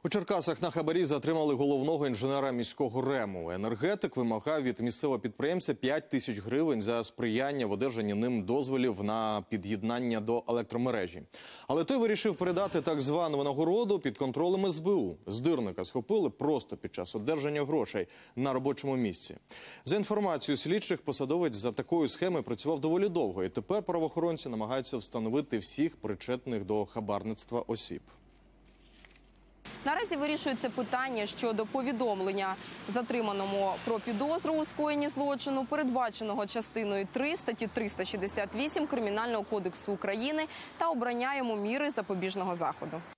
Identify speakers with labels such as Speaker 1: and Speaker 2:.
Speaker 1: У Черкасах на хабарі затримали головного інженера міського РЕМу. Енергетик вимагав від місцевого підприємця 5 тисяч гривень за сприяння в одержанні ним дозволів на під'єднання до електромережі. Але той вирішив передати так звану винагороду під контролем СБУ. Здирника схопили просто під час одержання грошей на робочому місці. За інформацією слідчих, посадовець за такою схемою працював доволі довго. І тепер правоохоронці намагаються встановити всіх причетних до хабарництва осіб.
Speaker 2: Наразі вирішується питання щодо повідомлення затриманому про підозру у скоєнні злочину, передбаченого частиною 3 статті 368 Кримінального кодексу України та обрання йому міри запобіжного заходу.